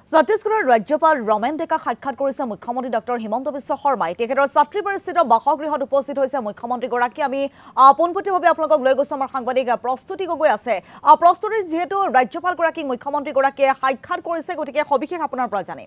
ছত্তীশগড়ৰ ৰাজ্যপাল ৰমেন ডেকা সাক্ষাৎ কৰিছে মুখ্যমন্ত্ৰী ডক্টৰ হিমন্ত বিশ্ব শৰ্মাই তেখেতৰ ছাত্ৰীবাৰীস্থিত বাসগৃহত উপস্থিত হৈছে মুখ্যমন্ত্ৰীগৰাকী আমি পোনপটীয়াভাৱে আপোনালোকক লৈ গৈছো আমাৰ সাংবাদিক প্ৰস্তুতি গগৈ আছে প্ৰস্তুতি যেহেতু ৰাজ্যপালগৰাকীক মুখ্যমন্ত্ৰীগৰাকীয়ে সাক্ষাৎ কৰিছে গতিকে সবিশেষ আপোনাৰ পৰা জানিম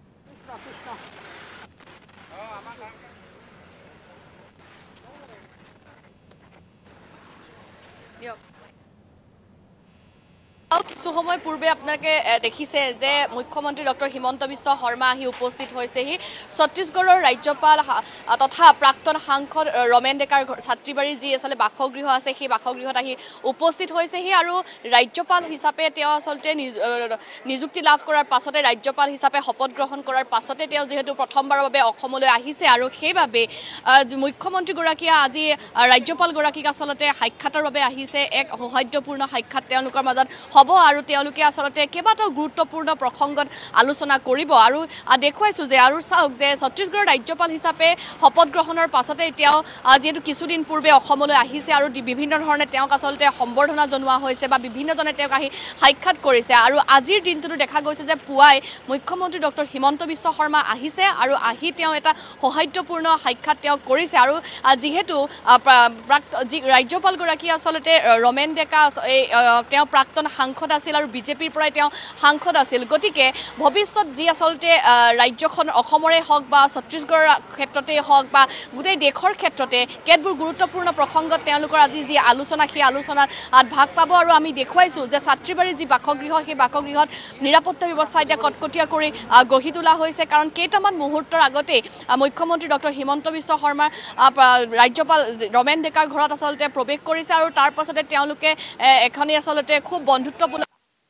কিছু সময় পূৰ্বে আপোনালোকে দেখিছে যে মুখ্যমন্ত্ৰী ডক্টৰ হিমন্ত বিশ্ব শৰ্মা আহি উপস্থিত হৈছেহি ছত্তীশগড়ৰ ৰাজ্যপাল তথা প্ৰাক্তন সাংসদ ৰমেন ডেকাৰ ছাত্ৰীবাৰী যি আচলতে বাসগৃহ আছে সেই বাসগৃহত আহি উপস্থিত হৈছেহি আৰু ৰাজ্যপাল হিচাপে তেওঁ আচলতে নিযুক্তি লাভ কৰাৰ পাছতে ৰাজ্যপাল হিচাপে শপত গ্ৰহণ কৰাৰ পাছতে তেওঁ যেহেতু প্ৰথমবাৰৰ বাবে অসমলৈ আহিছে আৰু সেইবাবে মুখ্যমন্ত্ৰীগৰাকীয়ে আজি ৰাজ্যপালগৰাকীক আচলতে সাক্ষাতৰ বাবে আহিছে এক সৌহাৰ্দ্যপূৰ্ণ সাক্ষাৎ তেওঁলোকৰ মাজত হ'ব আৰু তেওঁলোকে আচলতে কেইবাটাও গুৰুত্বপূৰ্ণ প্ৰসংগত আলোচনা কৰিব আৰু দেখুৱাইছো যে আৰু চাওক যে ছত্তীশগড়ৰ ৰাজ্যপাল হিচাপে শপত গ্ৰহণৰ পাছতে তেওঁ যেহেতু কিছুদিন পূৰ্বে অসমলৈ আহিছে আৰু বিভিন্ন ধৰণে তেওঁক আচলতে সম্বৰ্ধনা জনোৱা হৈছে বা বিভিন্নজনে তেওঁক আহি সাক্ষাৎ কৰিছে আৰু আজিৰ দিনটোতো দেখা গৈছে যে পুৱাই মুখ্যমন্ত্ৰী ডক্টৰ হিমন্ত বিশ্ব শৰ্মা আহিছে আৰু আহি তেওঁ এটা সৌহাৰ্দ্যপূৰ্ণ সাক্ষাৎ তেওঁ কৰিছে আৰু যিহেতু ৰাজ্যপালগৰাকী আচলতে ৰমেন ডেকা তেওঁ প্ৰাক্তন সাংসদ আছিল আৰু বিজেপিৰ পৰাই তেওঁ সাংসদ আছিল গতিকে ভৱিষ্যত যি আচলতে ৰাজ্যখন অসমৰে হওক বা ছত্তীশগড়ৰ ক্ষেত্ৰতে হওক বা গোটেই দেশৰ ক্ষেত্ৰতে কেতবোৰ গুৰুত্বপূৰ্ণ প্ৰসংগত তেওঁলোকৰ আজি যি আলোচনা সেই আলোচনাত ভাগ পাব আৰু আমি দেখুৱাইছোঁ যে ছাত্ৰীবাৰীৰ যি বাসগৃহ সেই বাসগৃহত নিৰাপত্তা ব্যৱস্থা এতিয়া কটকটীয়া কৰি গঢ়ি তোলা হৈছে কাৰণ কেইটামান মুহূৰ্তৰ আগতেই মুখ্যমন্ত্ৰী ডক্টৰ হিমন্ত বিশ্ব শৰ্মাৰ ৰাজ্যপাল ৰমেন ডেকাৰ ঘৰত আচলতে প্ৰৱেশ কৰিছে আৰু তাৰ পাছতে তেওঁলোকে এখনি আচলতে খুব বন্ধুত্বপূৰ্ণ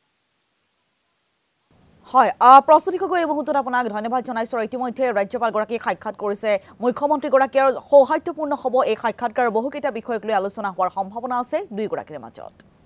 হয় প্ৰস্তুতি গগৈ এই মুহূৰ্তত আপোনাক ধন্যবাদ জনাইছো ইতিমধ্যে ৰাজ্যপালগৰাকীক সাক্ষাৎ কৰিছে মুখ্যমন্ত্ৰীগৰাকীৰ সৌহাৰ্দ্যপূৰ্ণ হ'ব এই সাক্ষাৎকাৰ বহুকেইটা বিষয়ক লৈ আলোচনা হোৱাৰ সম্ভাৱনা আছে দুয়োগৰাকীৰ মাজত